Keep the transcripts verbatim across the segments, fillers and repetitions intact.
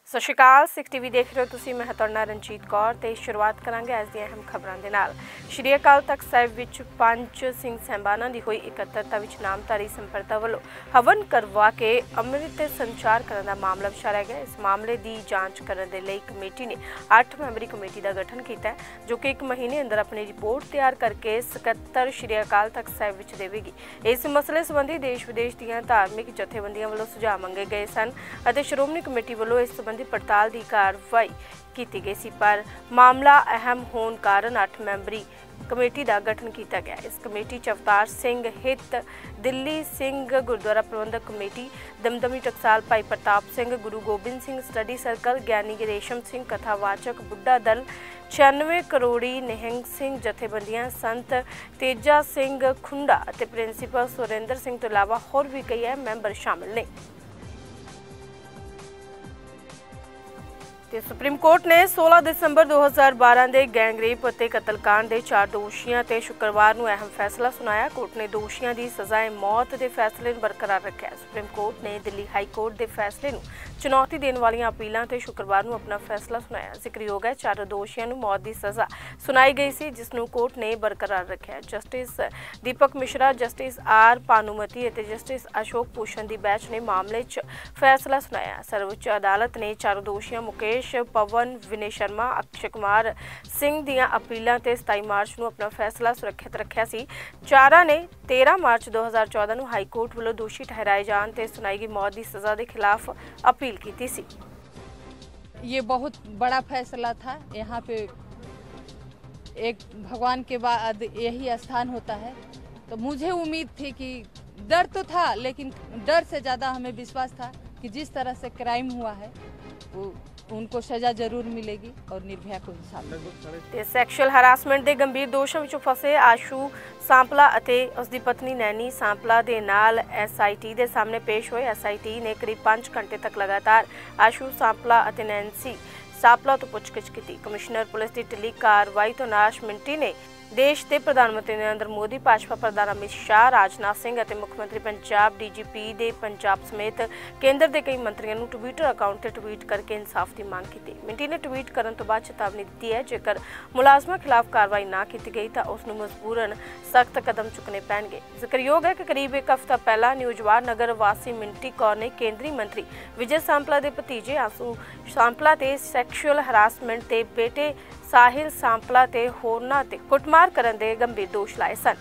सत श्री अकाल सिख टीवी देख रहे हो तुसी मैं तुहाडे रंजीत कौर ते शुरुआत करांगे अज दी अहम खबरां दे नाल। श्री अकाल तख्त साहिब विच पंच सिंह साहिबाना दी हुई इकत्तरता विच नामधारी संप्रदा वल्लों हवन करवा के अमृत संचार करने का मामला विचारिया गया। इस मामले की जांच करने के लिए कमेटी ने अठ मैंबरी कमेटी का गठन किया है, जो कि एक महीने अंदर अपनी रिपोर्ट तैयार करके सकत्तर श्री अकाल तख्त साहिब विच देवेगी। इस मसले संबंधी देश विदेश दीयां धार्मिक जथेबंदियां वल्लों सुझाव मंगे गए सन अते श्रोमणी कमेटी वल्लों इस संबंधी पड़ताल की कार्रवाई की गई सी, पर मामला अहम होने कारण अठ मैंबरी कमेटी का गठन किया गया। इस कमेटी च अवतार सिंह हित, दिल्ली सिंह गुरुद्वारा प्रबंधक कमेटी, दमदमी टकसाल भाई प्रताप सिंह, गुरु गोबिंद सिंह स्टडी सर्कल, ज्ञानी रेशम सिंह कथावाचक बुढ़ा दल, छियानवे करोड़ी निहंग सिंह जथेबंदियां, संत तेजा सिंह खुंडा ते प्रिंसीपल सुरेंद्र सिंह तो इलावा होर भी कई मैंबर शामिल ने। सुप्रीम कोर्ट ने सोलह दिसंबर दो हज़ार बारह के गैंगरेप और कतलकांड के चार दोषियों से शुक्रवार को अहम फैसला सुनाया। कोर्ट ने दोषियों की सजाए मौत के फैसले बरकरार रखा। सुप्रीम कोर्ट ने दिल्ली हाई कोर्ट के फैसले को चुनौती देने वाली अपीलों से शुक्रवार को अपना फैसला सुनाया। जिक्रयोग है चार दोषियों को मौत की सज़ा सुनाई गई सी, जिसनों कोर्ट ने बरकरार रखा। Justice Deepak Mishra, justice R Bhanumathi और जस्टिस अशोक भूषण की बैंच ने मामले च फैसला सुनाया। सर्वोच्च अदालत ने चारों दोषियों मुकेश पवन, विनय शर्मा, अक्षय कुमार सिंह दियां अपीलों से सताई मार्च को अपना फैसला सुरक्षित रखा सी। चारा ने तेरह मार्च दो हज़ार चौदह को हाई कोर्ट वालों दोषी ठहराए जाने ते सुनाई गई मौत की सज़ा के खिलाफ अपील की सी। ये बहुत बड़ा फैसला था। यहाँ पे एक भगवान के बाद यही स्थान होता है, तो मुझे उम्मीद थी कि डर तो था, लेकिन डर से ज़्यादा हमें विश्वास था कि जिस तरह से क्राइम हुआ है वो उनको सजा जरूर मिलेगी और निर्भया को इंसाफ। सैक्शुअल हरासमेंट के गंभीर दोषों में फसे आशू सांपला ਅਤੇ उसकी पत्नी नैनी सांपला के नाल एस आई टी के सामने पेश हुए। एस आई टी ने करीब पाँच घंटे तक लगातार आशू सांपला और नैन्सी सांपला तो पुछगिछ की। कमिश्नर पुलिस की ढिली कार्रवाई तो नाश मिंटी ने देश के प्रधानमंत्री नरेंद्र मोदी, भाजपा प्रधान अमित शाह, राजनाथ सिंह और मुख्यमंत्री पंजाब डी जी पी दे पंजाब समेत केंद्र के कई मंत्रियों को ट्विटर अकाउंट से ट्वीट करके इंसाफ की मांग की। मिंटी ने ट्वीट करने तो बाद चेतावनी दी है, जेकर मुलाजमान खिलाफ कार्रवाई ना की गई तो उसनों मजबूरन सख्त कदम चुकने पैणगे। जिक्रयोग है कि करीब एक हफ्ता पहला न्यूजवार नगर वासी मिंटी कौर ने केंद्रीय मंत्री विजय सांपला के भतीजे आशू सांपला ते सैक्शुअल हरासमेंट के बेटे साहिल सांपला ते होरना ते कुटमार करन दे गंभीर दोष लाए सन।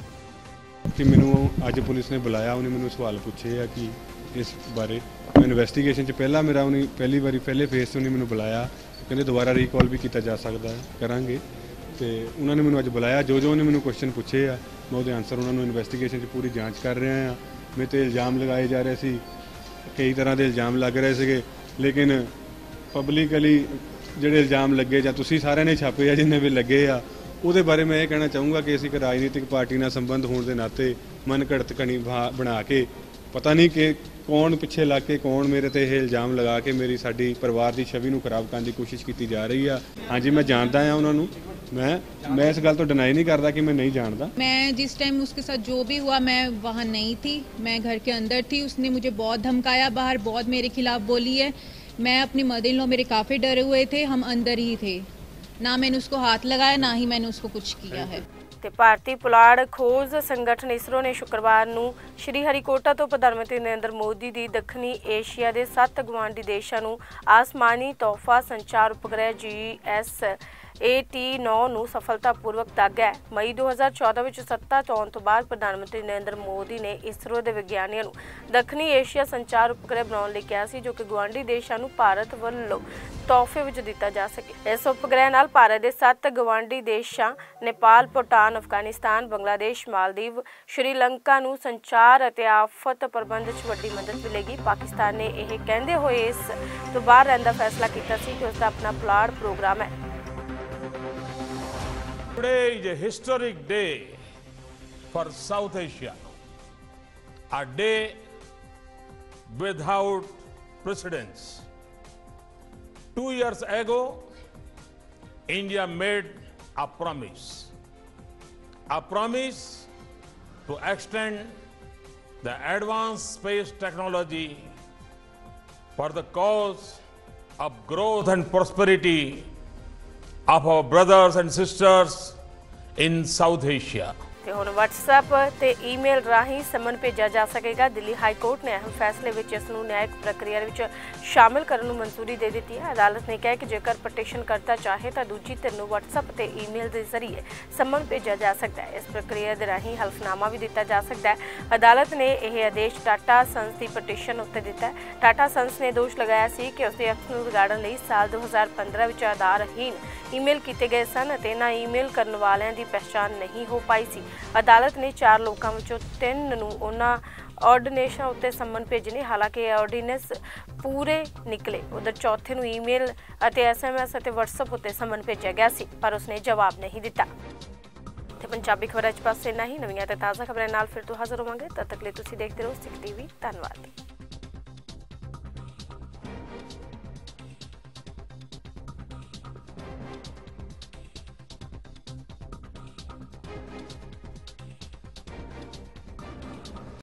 कि मैनू अज पुलिस ने बुलाया, उन्हें मैनू सवाल पूछे है कि इस बारे मैं इन्वेस्टिगेशन पहला मेरा उन्हें पहली बारी पहले फेस से उन्हें मैनू बुलाया, कहते दोबारा रिकॉल भी किया जा सकता है, करांगे। तो उन्होंने मैनू अज बुलाया, जो जो उन्हें मैनू क्वेश्चन पूछे आ मैं वो आंसर उन्होंने इन्वेस्टिगेशन पूरी जाँच कर रहा हाँ। मेरे तो इल्जाम लगाए जा रहे थे, कई तरह के इल्जाम लग रहे थे, लेकिन पब्लिकली ਜਿਹੜੇ ਇਲਜ਼ਾਮ ਲੱਗੇ ਜਾਂ ਤੁਸੀਂ ਸਾਰਿਆਂ ਨੇ ਛਾਪੇ ਆ ਜਿੰਨੇ ਵੀ ਲੱਗੇ ਆ ਉਹਦੇ ਬਾਰੇ ਮੈਂ ਇਹ ਕਹਿਣਾ ਚਾਹੂੰਗਾ ਕਿ ਅਸੀਂ ਇੱਕ ਰਾਜਨੀਤਿਕ ਪਾਰਟੀ ਨਾਲ ਸੰਬੰਧ ਹੋਣ ਦੇ ਨਾਤੇ ਮਨ ਘੜਤ ਕਣੀ ਬਣਾ ਕੇ ਪਤਾ ਨਹੀਂ ਕਿ ਕੌਣ ਪਿੱਛੇ ਲੱਗ ਕੇ ਕੌਣ ਮੇਰੇ ਤੇ ਇਹ ਇਲਜ਼ਾਮ ਲਗਾ ਕੇ ਮੇਰੀ ਸਾਡੀ ਪਰਿਵਾਰ ਦੀ ਛਵੀ ਨੂੰ ਖਰਾਬ ਕਰਨ ਦੀ ਕੋਸ਼ਿਸ਼ ਕੀਤੀ ਜਾ ਰਹੀ ਆ। ਹਾਂਜੀ मैं जानता ਆ ਉਹਨਾਂ ਨੂੰ, मैं मैं इस गल तो डिनाई नहीं करता कि मैं नहीं जानता। मैं जिस टाइम उसके साथ जो भी हुआ मैं वहाँ नहीं थी, मैं घर के अंदर थी। उसने मुझे बहुत धमकाया, बाहर बहुत मेरे खिलाफ बोली है। मैं अपनी मदर इन लॉ मेरे काफ़ी डरे हुए थे, हम अंदर ही थे, ना मैंने उसको हाथ लगाया ना ही मैंने उसको कुछ किया है। भारतीय पुलाड़ खोज संगठन इसरो ने शुक्रवार को श्री हरिकोटा तो प्रधानमंत्री नरेंद्र मोदी की दक्षिणी एशिया के सत्त गवांढी देशों को आसमानी तोहफा संचार उपग्रह जी एस ए टी नौ सफलतापूर्वक दाग्या। मई दो हज़ार चौदह में सत्ता च आने तो बाद प्रधानमंत्री नरेंद्र मोदी ने इसरो के विग्यानियों को दक्षिणी एशिया संचार उपग्रह बनाने लिए कहा सी, जो कि गुआढ़ी देशों को भारत वालों तोहफे विच दिता जा सके। इस उपग्रह नाल भारत के सत्त गवाढ़ी देशों नेपाल, भूटान, अफगानिस्तान, बांग्लादेश, मालदीव, श्रीलंका नूं संचार और आफत प्रबंध च वड्डी मदद मिलेगी। पाकिस्तान ने यह कहते हुए इस तो बाहर रहने का फैसला किया सी कि उसका अपना पुलाड़ प्रोग्राम है। Today is a historic day for South Asia, a day without precedence. Two years ago, India made a promise, a promise to extend the advanced space technology for the cause of growth and prosperity of our brothers and sisters in South Asia. ਤੇ ਹੁਣ WhatsApp ਤੇ email ਰਾਹੀਂ ਸਮਨ ਭੇਜਿਆ ਜਾ ਸਕੇਗਾ। Delhi high court ਨੇ ਅਹਿਮ ਫੈਸਲੇ ਵਿੱਚ ਇਸ ਨੂੰ ਨਿਆਇਕ ਪ੍ਰਕਿਰਿਆ ਵਿੱਚ ਸ਼ਾਮਿਲ ਕਰਨ ਨੂੰ ਮਨਜ਼ੂਰੀ ਦੇ ਦਿੱਤੀ ਹੈ। ਅਦਾਲਤ ਨੇ ਕਿਹਾ ਕਿ ਜੇਕਰ ਪਟੀਸ਼ਨ ਕਰਤਾ ਚਾਹੇ ਤਾਂ ਦੂਜੀ ਧਿਰ ਨੂੰ WhatsApp ਤੇ ਈਮੇਲ ਦੇ ਜ਼ਰੀਏ ਸਮਨ ਭੇਜਿਆ ਜਾ ਸਕਦਾ ਹੈ। ਇਸ ਪ੍ਰਕਿਰਿਆ ਦੇ ਰਾਹੀਂ ਹਲਫਨਾਮਾ ਵੀ ਦਿੱਤਾ ਜਾ ਸਕਦਾ ਹੈ। ਅਦਾਲਤ ਨੇ ਇਹ ਆਦੇਸ਼ ਟਾਟਾ ਸੰਸ ਦੀ ਪਟੀਸ਼ਨ ਉੱਤੇ ਦਿੱਤਾ ਹੈ। ਟਾਟਾ ਸੰਸ ਨੇ ਦੋਸ਼ ਲਗਾਇਆ ਸੀ ਕਿ ਉਸਦੇ ਐਕਸ ਨੂੰ ਵਿਗਾੜਨ ਲਈ ਸਾਲ ਦੋ ਹਜ਼ਾਰ ਪੰਦਰਾਂ ਵਿੱਚ ਆਧਾਰਹੀਨ ਈਮੇਲ ਕੀਤੇ ਗਏ ਸਨ ਅਤੇ ਇਹਨਾਂ ਈਮੇਲ ਕਰਨ ਵਾਲਿਆਂ ਦੀ ਪਹਿਚਾਣ ਨਹੀਂ ਹੋ ਪਾਈ ਸੀ। ਅਦਾਲਤ ਨੇ ਚਾਰ ਲੋਕਾਂ ਵਿੱਚੋਂ ਤਿੰਨ ਨੂੰ ਉਹਨਾਂ ਆਰਡੀਨੇਸ਼ਨਾਂ ਉੱਤੇ ਸੰਮਨ ਭੇਜਣੇ, ਹਾਲਾਂਕਿ ਇਹ ਆਰਡੀਨੈਂਸ ਪੂਰੇ ਨਿਕਲੇ। ਉਧਰ ਚੌਥੇ ਨੂੰ ਈਮੇਲ ਅਤੇ ਐਸਐਮਐਸ ਅਤੇ WhatsApp ਉੱਤੇ ਸੰਮਨ ਭੇਜਿਆ ਗਿਆ ਸੀ, ਪਰ ਉਸਨੇ ਜਵਾਬ ਨਹੀਂ ਦਿੱਤਾ। ਤੇ ਪੰਜਾਬੀ ਖਬਰਾਂ 'ਚ ਬਸ ਇੰਨਾ ਹੀ। ਨਵੀਆਂ ਤੇ ਤਾਜ਼ਾ ਖਬਰਾਂ ਨਾਲ ਫਿਰ ਤੋਂ ਹਾਜ਼ਰ ਹੋਵਾਂਗੇ। ਤਦ ਤੱਕ ਲਈ ਤੁਸੀਂ ਦੇਖਦੇ ਰਹੋ ਸਿੱਖ ਟੀਵੀ। ਧੰਨਵਾਦ।